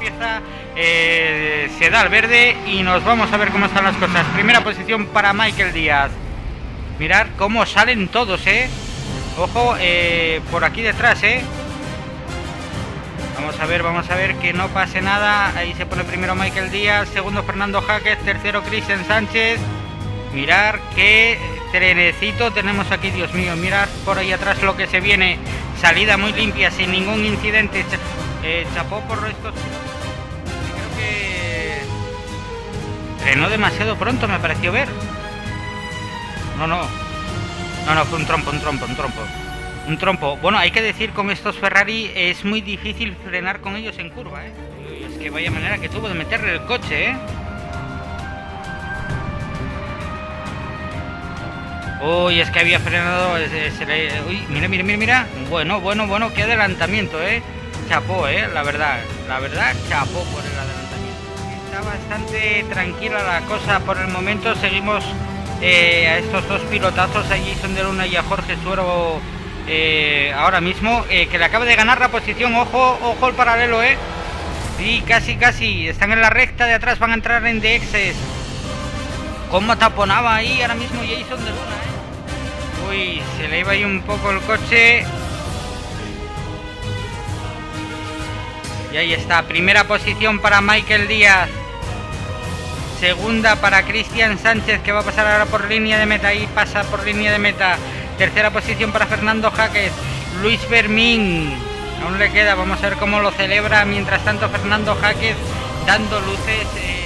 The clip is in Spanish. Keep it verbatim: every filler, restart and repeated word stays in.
empieza, eh, se da el verde y nos vamos a ver cómo están las cosas. Primera posición para Michael Díaz. Mirad cómo salen todos, eh. Ojo, eh, por aquí detrás, eh. Vamos a ver, vamos a ver que no pase nada. Ahí se pone primero Michael Díaz, segundo Fernando Jaques, tercero Cristian Sánchez. Mirar qué trenecito tenemos aquí, Dios mío. Mirad por ahí atrás lo que se viene. Salida muy limpia, sin ningún incidente. Eh, chapó por estos. Creo que frenó demasiado pronto, me pareció ver. No, no. No, no, fue un trompo, un trompo, un trompo. Un trompo. Bueno, hay que decir, con estos Ferrari es muy difícil frenar con ellos en curva, ¿eh? Uy, es que vaya manera que tuvo de meterle el coche, ¿eh? Uy, es que había frenado... Se le... Uy, mira, mira, mira, mira. Bueno, bueno, bueno, qué adelantamiento, ¿eh? Chapó, ¿eh? La verdad, la verdad, chapó por el adelantamiento. Está bastante tranquila la cosa por el momento. Seguimos eh, a estos dos pilotazos, a Jason de Luna y a Jorge Suero... Eh, ahora mismo, eh, que le acaba de ganar la posición. Ojo, ojo el paralelo, eh. Sí, casi, casi. Están en la recta de atrás, van a entrar en D Xs. Cómo taponaba ahí ahora mismo Jason de Luna, eh. Uy, se le iba ahí un poco el coche. Y ahí está, primera posición para Michael Díaz. Segunda para Cristian Sánchez, que va a pasar ahora por línea de meta. Ahí pasa por línea de meta. Tercera posición para Fernando Jaques. Luis Fermín aún le queda, vamos a ver cómo lo celebra. Mientras tanto Fernando Jaques dando luces, eh,